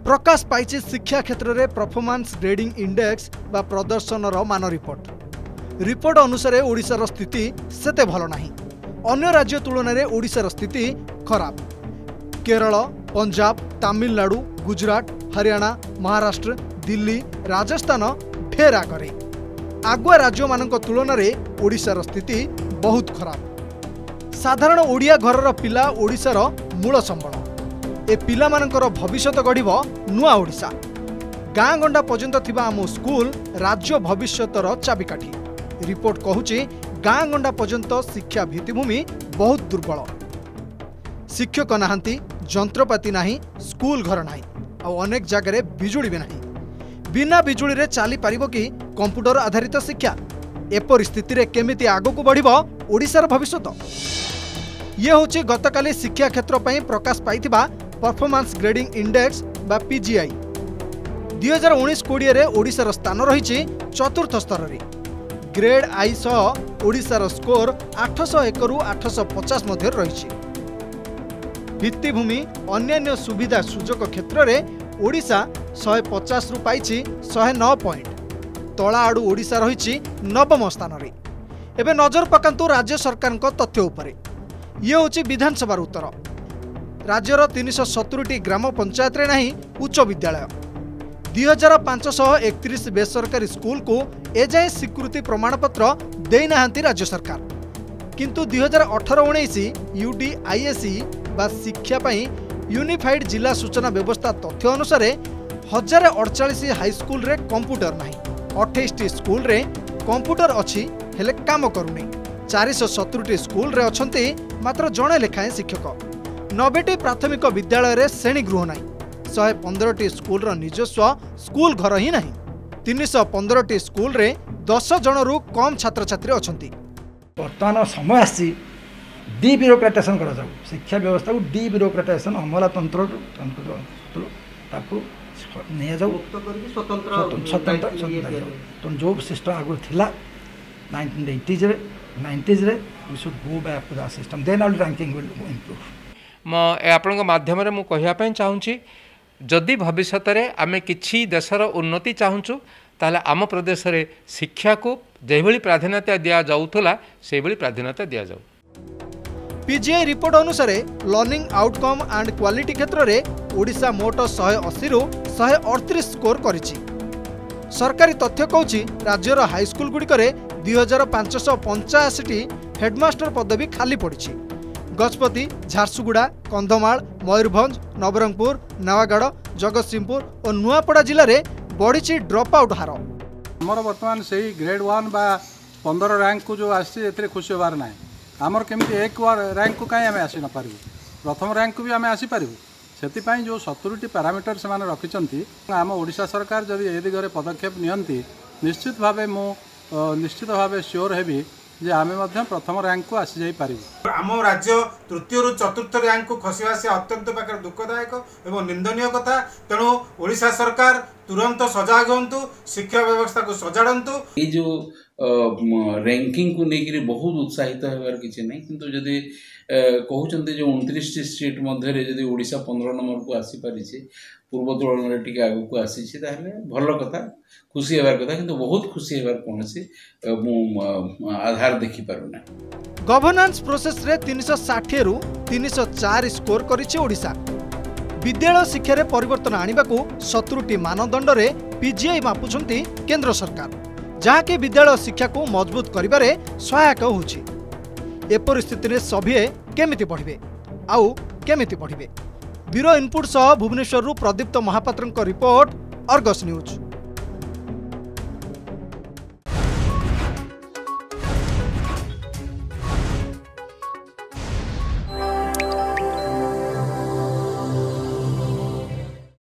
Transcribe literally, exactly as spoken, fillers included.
प्रकाश पाइछि शिक्षा क्षेत्र में परफॉर्मेंस ग्रेडिंग इंडेक्स बा प्रदर्शन मान रिपोर्ट रिपोर्ट अनुसार ओडिशार स्थिति सेते भल नाही। अन्य राज्य तुलन में ओडिशार स्थिति खराब। केरल, पंजाब, तमिलनाडु, गुजरात, हरियाणा, महाराष्ट्र, दिल्ली, राजस्थान ढेर आगे। आगुआ राज्य मानक तुलन में ओडिशार स्थिति बहुत खराब। साधारण ओडिया घरर पिला ओडिशार मूल संबल। ए पिला मानकर भविष्यत गढ़िब नुआ ओडिशा। गाँ गंडा पर्यंत थिबा आम स्कूल राज्य भविष्यतर चाबिकाठी। रिपोर्ट कहूची गाँ गंडा पर्यंत शिक्षा भित्तिभूमि बहुत दुर्बल। शिक्षक नाहांती, जंत्रपाति नाही, स्कूल घर नाही, आ अनेक जगह बिजुली भी नाही। बिना बिजुली रे चली पारिबो कि कंप्यूटर आधारित शिक्षा? ए परिस्थिति रे केमिति आगकु बढ़िबो ओडिशार भविष्यत? ये होची गतकाली शिक्षा क्षेत्र पई प्रकाश पाइथिबा परफॉर्मेंस ग्रेडिंग इंडेक्स बा पीजीआई। दुई हजार उन्नीस कोड़े रे ओडिशार स्थान रही चतुर्थ स्तर रे। ग्रेड आई सह ओडिशार स्कोर आठश एक रु आठश पचास मध्य रही। भित्तिभूमि अन्यान्य सुविधा सुजोग क्षेत्र में ओडिशा शहे पचास रु पाइछि शहे नौ पॉइंट। तला आड़ू ओडिशा रही नवम स्थान रे। एबे नजर पकांतु राज्य सरकार तथ्य उपरे। ये होची विधानसभार उत्तर। राज्यर तीन सौ सतुरी ग्राम पंचायत रे नहीं उच्च विद्यालय। दुई हजार पांचश एकतीस बेसरकारी स्कूल को एजाए स्वीकृति प्रमाणपत्र देना राज्य सरकार। किंतु दुई हजार अठर उन्नीस यूडीआईएसई बा शिक्षा पाई यूनिफाइड जिला सूचना व्यवस्था तथ्य अनुसार हजार अड़चाश हाईस्कल रे कंप्यूटर नहीं। अठाईस स्कूल रे कंप्यूटर अच्छी हेले काम करूनी। चार सौ सतुरी स्कूल रे अछंती मात्र जड़े लेखाएं शिक्षक। नब्बे प्राथमिक विद्यालय रे श्रेणी गृह नहीं। शहे पंद्रह स्कूल रो निजस्व स्कूल घर ही नहीं। तीन सौ पंद्रह स्कूल रे दस जन रु कम छात्र छात्री अछंती। वर्तमान समय आसी डी ब्यूरोक्रेटाइजेशन करा जाऊ। शिक्षा व्यवस्था को डी ब्यूरोक्रेटाइजेशन अमला तंत्र ताकू नहीं जाऊ स्वतंत्र स्वतंत्र तो जो सिस्टम आगु थिला नाइंटीन एटीज़ रे नाइंटीज़ रे we should go back to that system then all ranking will improve. म आपन माध्यम रे मु कहिया पय चाहूची जदि भविष्य रे आमे किछि देशर उन्नति चाहूचु ताले आम प्रदेश रे शिक्षा को जेभली प्राधान्यता दिया जाउथला सेभली प्राधान्यता दिया जाउ। पीजीआई रिपोर्ट अनुसार लर्निंग आउटकम एंड क्वालिटी क्षेत्र में ओडिशा मोट शहे अशी रु शहे अड़तीस स्कोर करिछि। सरकारी तथ्य कहूछि राज्यर हाईस्कल गुड़िकरे दुई हजार पांचश पंचाशी हेडमास्टर पदवी खाली पड़ी। गजपति, झारसुगुड़ा, कंधमाल, मयूरभंज, नवरंगपुर, नवागढ़, जगतसिंहपुर और नुआपड़ा जिले में बढ़ी ड्रप आउट हार। आमर बर्तमान से ग्रेड वन बा पंद्रह रैंक को जो आसी खुशी होबार ना आमर केमी एक रैंक को कहीं आम आसी न पारू प्रथम रैंक को भी आम आसीपारू से जो सतुरी पैरामीटर से रखिंट आम ओडिशा सरकार जब ए दिगरे पदक्षेप नियंती निश्चित भाव मु निश्चित भाव श्योर हेबी जे आमे मध्य प्रथम रैंक को आसी जाई पारिबु। आम राज्य तृतीय रु चतुर्थ रैंक को खसवा से अत्यंत पाकर दुखदायक एवं निंदनीय कथा। तेणु ओडिशा सरकार तुरंत सजाग होंतु, शिक्षा व्यवस्था को सजाड़ंतु। ये जो रैंकिंग को लेकर बहुत उत्साहित होबार किसी नहीं किंतु जदि कहते जो उनतीस सीट मध्य जदि ओडिशा पंद्रह नंबर को आसी पारिछे पूर्व तुलन में टिके आगु को आसी भल कथा खुशी होबार कथा किंतु बहुत खुशी होबार कौन आधार देखि पारुना। गवर्नेंस प्रोसेस रे तीन सौ साठ रु तीन सौ चार स्कोर करिछि ओडिशा। विद्यालय शिक्षा रे परिवर्तन आनिबाकू सतुरी मानदंड रे पीजीआई मापुछंती केंद्र सरकार, जहाँकि विद्यालय शिक्षा को मजबूत करिबारे सहायक होछि। ए परिस्थिति रे सभे केमिति बढ़िबे आउ केमिति बढ़िबे? ब्यूरो इनपुट सह भुवनेश्वर प्रदीप्त महापात्र रिपोर्ट, अर्गस न्यूज।